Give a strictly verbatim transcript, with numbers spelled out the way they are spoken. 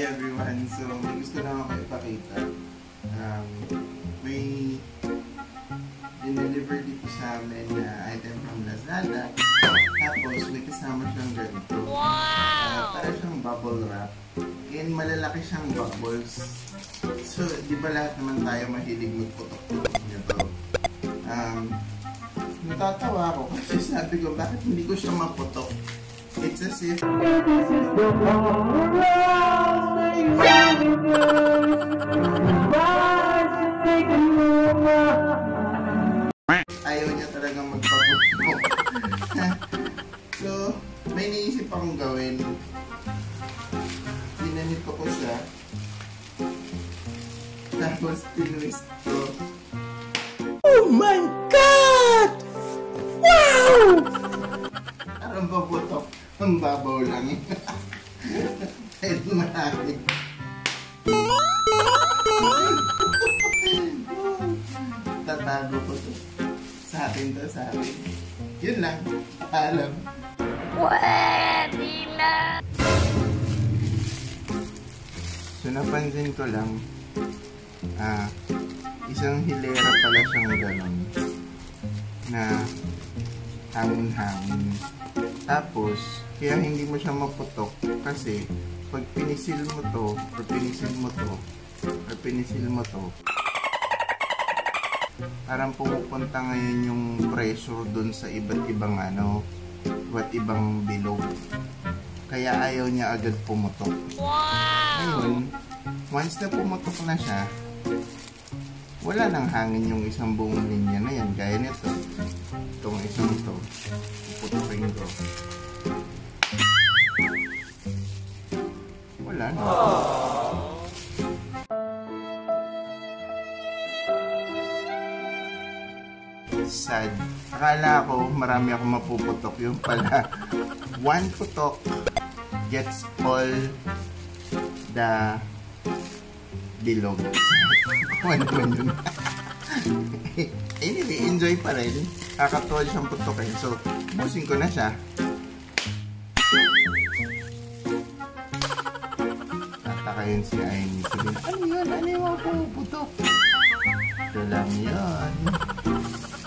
everyone! So, may gusto lang ako ipakita. Um, may dineliver dito sa amin na item from Lazada. Tapos, may kasama siyang ganito. Wow! Uh, para siyang bubble wrap. And malalaki siyang bubbles. So, di ba lahat naman tayo mahilig magputok-putok nito? Um, natatawa ako kasi sabi ko, bakit hindi ko siya maputok? It's as if ayaw niya talagang magpaputok. So, may naisip akong gawin. Pinanito ko siya. Tapos, tinwist ko. Oh my God! Wow! Parang paputok. Ang babaw lang. Kahit marami. Tatago ko to. Sa akin to, sa akin. Yun lang. Alam. Pwede na! So, napansin ko lang, ah, isang hilera pala siyang gano'n na hangin-hangin. Tapos, kaya hindi mo siya maputok kasi pag pinisil mo to, or pinisil mo to, or pinisil mo to, parang pumupunta ngayon yung pressure dun sa iba't ibang ano, iba't ibang bilog. Kaya ayaw niya agad pumutok. Ngayon, once na pumutok na siya, wala nang hangin yung isang buong linya na yan. Gaya nito. Itong isang to. Puputukin ko. Wala na. Sad. Akala ko marami ako mapuputok. Yung pala, one putok gets all the bilog. Ano naman yun? Anyway, enjoy pa rin. Kakatuwa siyang putokin. So, busin ko na siya. Tatakayin si Aimee. Sabihin, ano yun? Ano yung mga pumuputok? Ito lang yun.